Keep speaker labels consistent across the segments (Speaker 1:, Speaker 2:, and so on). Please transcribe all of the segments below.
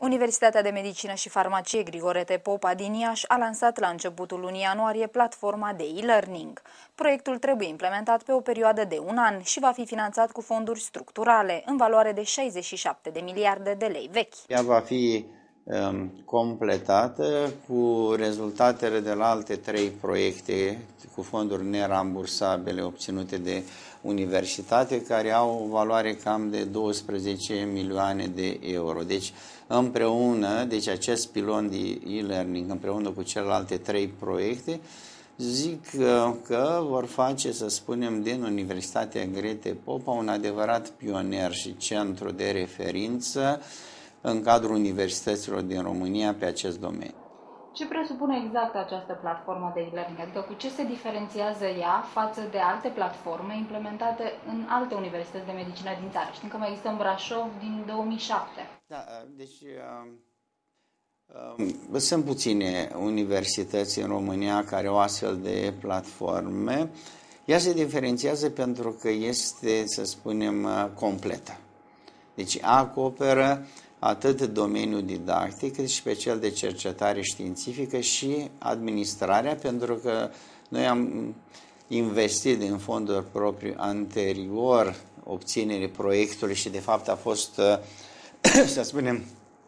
Speaker 1: Universitatea de Medicină și Farmacie Grigore Popa din Iași a lansat la începutul lunii ianuarie platforma de e-learning. Proiectul trebuie implementat pe o perioadă de un an și va fi finanțat cu fonduri structurale în valoare de 67 de miliarde de lei vechi.
Speaker 2: Ea va fi completată cu rezultatele de la alte 3 proiecte cu fonduri nerambursabile obținute de universitate, care au o valoare cam de 12 milioane de euro. Deci împreună, acest pilon de e-learning împreună cu celelalte 3 proiecte, zic că vor face, să spunem, din Universitatea Grete Popa un adevărat pionier și centru de referință în cadrul universităților din România pe acest domeniu.
Speaker 1: Ce presupune exact această platformă de e-learning? Adică cu ce se diferențiază ea față de alte platforme implementate în alte universități de medicină din țară? Știm că mai există în Brașov din 2007.
Speaker 2: Da, deci sunt puține universități în România care au astfel de platforme. Ea se diferențiază pentru că este, să spunem, completă. Deci acoperă atât domeniul didactic, cât și pe cel de cercetare științifică și administrarea, pentru că noi am investit din fonduri proprii anterior obținerii proiectului și de fapt a fost, să spunem,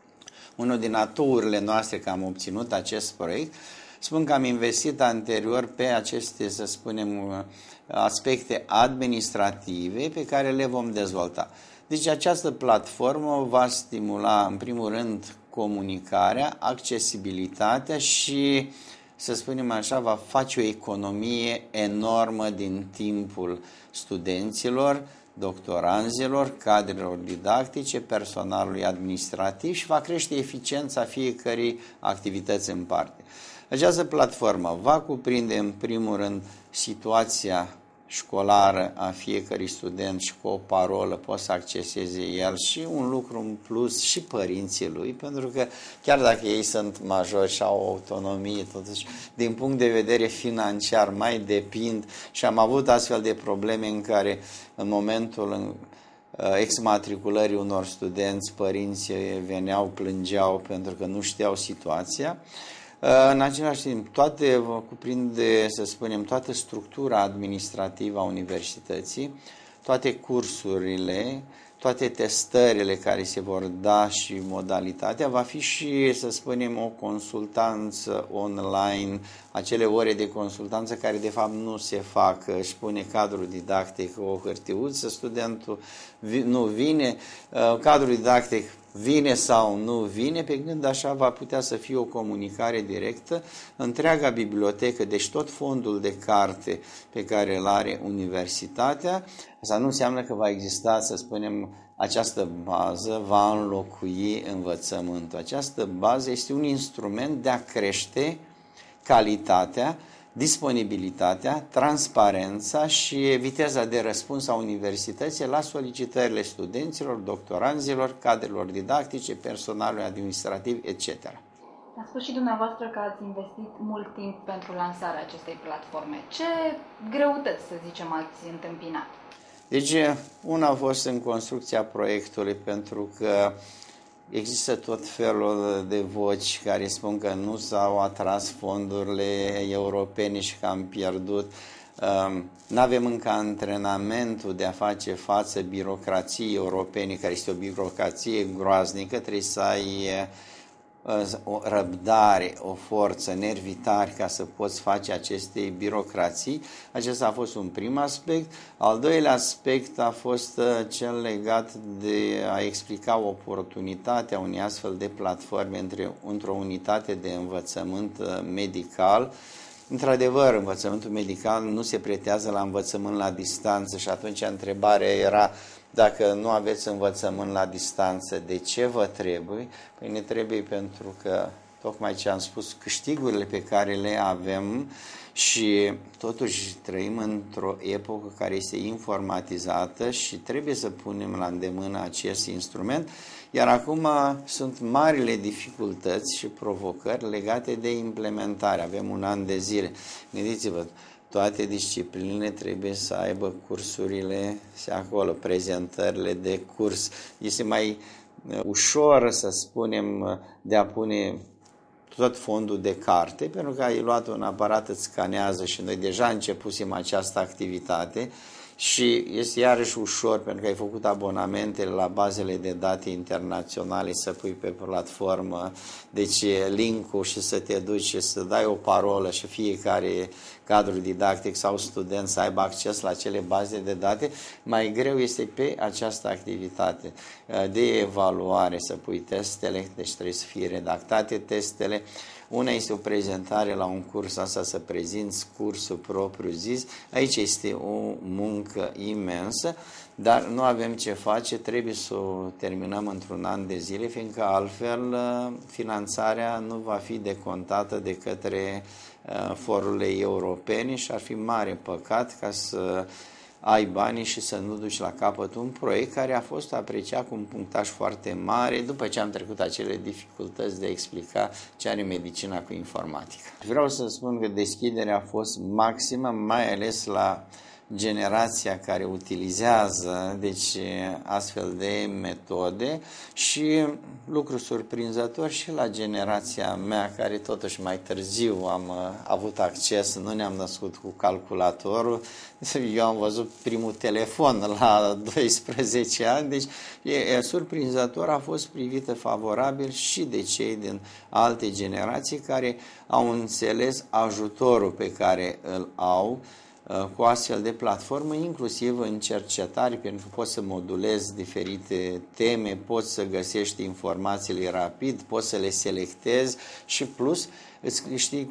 Speaker 2: unul din aturile noastre că am obținut acest proiect. Spun că am investit anterior pe aceste, să spunem, aspecte administrative pe care le vom dezvolta. Deci această platformă va stimula, în primul rând, comunicarea, accesibilitatea și, să spunem așa, va face o economie enormă din timpul studenților, doctoranzilor, cadrelor didactice, personalului administrativ și va crește eficiența fiecărei activități în parte. Această platformă va cuprinde, în primul rând, situația școlară a fiecărui student și cu o parolă poate să acceseze el și un lucru în plus și părinții lui, pentru că chiar dacă ei sunt majori și au autonomie, totuși din punct de vedere financiar mai depind și am avut astfel de probleme în care în momentul exmatriculării unor studenți, părinții veneau, plângeau pentru că nu știau situația. În același timp, toate cuprinde, să spunem, toată structura administrativă a universității, toate cursurile, toate testările care se vor da și modalitatea, va fi și, să spunem, o consultanță online, acele ore de consultanță care de fapt nu se fac, își pune cadrul didactic o hârtiuță, studentul nu vine, cadrul didactic vine sau nu vine, pe când așa va putea să fie o comunicare directă, întreaga bibliotecă, deci tot fondul de carte pe care îl are universitatea. Asta nu înseamnă că va exista, să spunem, această bază va înlocui învățământul. Această bază este un instrument de a crește calitatea, disponibilitatea, transparența și viteza de răspuns a universității la solicitările studenților, doctoranzilor, cadrelor didactice, personalului administrativ, etc.
Speaker 1: Ați spus și dumneavoastră că ați investit mult timp pentru lansarea acestei platforme. Ce greutăți, să zicem, ați întâmpinat?
Speaker 2: Deci, una a fost în construcția proiectului, pentru că există tot felul de voci care spun că nu s-au atras fondurile europene și că am pierdut. Nu avem încă antrenamentul de a face față birocrației europene, care este o birocrație groaznică, trebuie să ai o răbdare, o forță, nervi tari ca să poți face aceste birocrații. Acesta a fost un prim aspect. Al doilea aspect a fost cel legat de a explica oportunitatea unei astfel de platforme într-o unitate de învățământ medical. Într-adevăr, învățământul medical nu se pretează la învățământ la distanță și atunci întrebarea era: dacă nu aveți învățământ la distanță, de ce vă trebuie? Păi ne trebuie pentru că, tocmai ce am spus, câștigurile pe care le avem și totuși trăim într-o epocă care este informatizată și trebuie să punem la îndemână acest instrument, iar acum sunt marile dificultăți și provocări legate de implementare. Avem un an de zile. Gândiți-vă, toate disciplinele trebuie să aibă cursurile și acolo, prezentările de curs. Este ușor, să spunem, de a pune tot fondul de carte, pentru că ai luat un aparat, îți scanează și noi deja începusem această activitate și este iarăși ușor, pentru că ai făcut abonamentele la bazele de date internaționale, să pui pe platformă, deci link-ul și să te duci și să dai o parolă și fiecare cadru didactic sau student să aibă acces la acele baze de date. Mai greu este pe această activitate de evaluare, să pui testele, deci trebuie să fie redactate testele. Una este o prezentare la un curs, asta să prezinți cursul propriu zis. Aici este o muncă imensă, dar nu avem ce face, trebuie să o terminăm într-un an de zile, fiindcă altfel finanțarea nu va fi decontată de către forurile europene și ar fi mare păcat ca să ai banii și să nu duci la capăt un proiect care a fost apreciat cu un punctaj foarte mare după ce am trecut acele dificultăți de a explica ce are medicina cu informatica. Vreau să spun că deschiderea a fost maximă, mai ales la generația care utilizează deci astfel de metode și lucru surprinzător și la generația mea care totuși mai târziu am avut acces, nu ne-am născut cu calculatorul, eu am văzut primul telefon la 12 ani, deci surprinzător, a fost privită favorabil și de cei din alte generații care au înțeles ajutorul pe care îl au cu astfel de platformă, inclusiv în cercetare, pentru că poți să modulezi diferite teme, poți să găsești informațiile rapid, poți să le selectezi și plus îți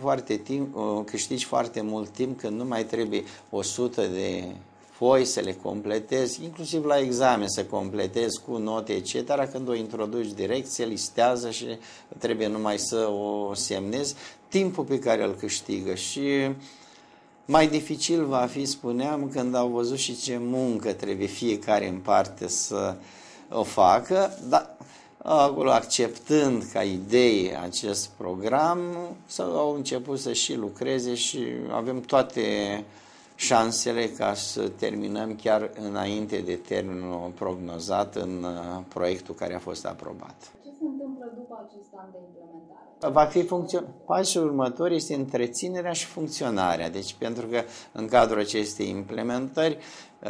Speaker 2: câștigi foarte mult timp când nu mai trebuie 100 de foi să le completezi, inclusiv la examen să completezi cu note, etc. Când o introduci direct, se listează și trebuie numai să o semnezi, timpul pe care îl câștigă și mai dificil va fi, spuneam, când au văzut și ce muncă trebuie fiecare în parte să o facă, dar acolo, acceptând ca idee acest program, au început să și lucreze și avem toate șansele ca să terminăm chiar înainte de termenul prognozat în proiectul care a fost aprobat.
Speaker 1: Ce se întâmplă după acest an de implementare?
Speaker 2: Va fi pasul următor este întreținerea și funcționarea. Deci, pentru că în cadrul acestei implementări,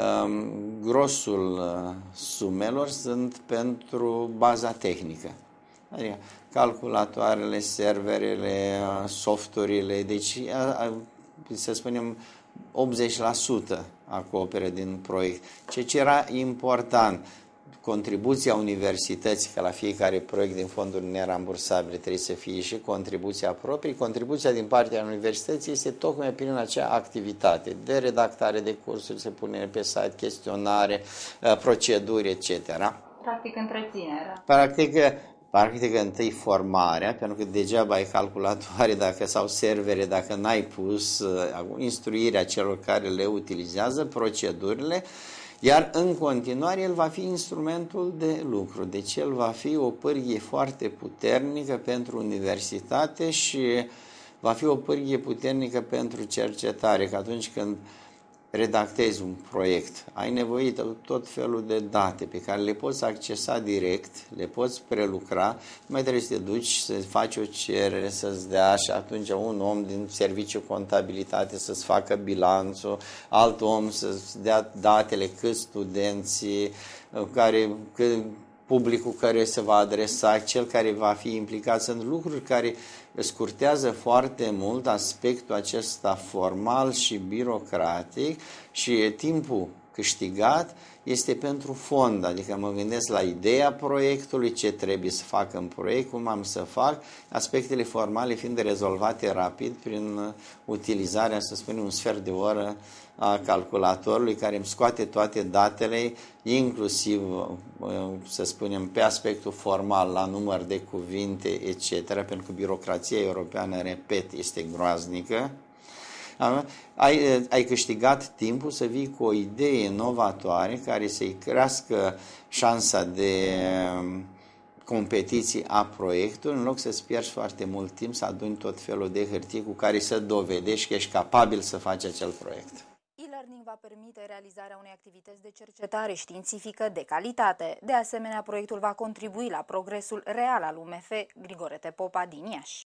Speaker 2: grosul sumelor sunt pentru baza tehnică. Adică calculatoarele, serverele, softurile, deci să spunem 80% acoperă din proiect. Ce era important, contribuția universității, că la fiecare proiect din fonduri nerambursabile trebuie să fie și contribuția proprie. Contribuția din partea universității este tocmai prin acea activitate de redactare de cursuri, se pune pe site chestionare, proceduri, etc.
Speaker 1: Practic întreținerea.
Speaker 2: Practic întâi formarea, pentru că degeaba ai calculatoare sau servere dacă n-ai pus instruirea celor care le utilizează, procedurile, iar în continuare el va fi instrumentul de lucru. Deci el va fi o pârghie foarte puternică pentru universitate și va fi o pârghie puternică pentru cercetare, că atunci când redactezi un proiect, ai nevoie de tot felul de date pe care le poți accesa direct, le poți prelucra, nu mai trebuie să te duci să faci o cerere, să-ți dea și atunci un om din serviciu contabilitate să-ți facă bilanțul, alt om să-ți dea datele cât studenții, publicul care se va adresa, cel care va fi implicat. Sunt lucruri care scurtează foarte mult aspectul acesta formal și birocratic și timpul câștigat este pentru fond, adică mă gândesc la ideea proiectului, ce trebuie să fac în proiect, cum am să fac, aspectele formale fiind rezolvate rapid prin utilizarea, să spunem, un sfert de oră a calculatorului care îmi scoate toate datele, inclusiv, să spunem, pe aspectul formal, la număr de cuvinte, etc., pentru că birocrația europeană, repet, este groaznică. Ai câștigat timpul să vii cu o idee inovatoare care să-i crească șansa de competiții a proiectului, în loc să-ți pierzi foarte mult timp să aduni tot felul de hârtii cu care să dovedești că ești capabil să faci acel proiect.
Speaker 1: E-learning va va permite realizarea unei activități de cercetare științifică de calitate. De asemenea, proiectul va contribui la progresul real al UMF Grigore Popa din Iași.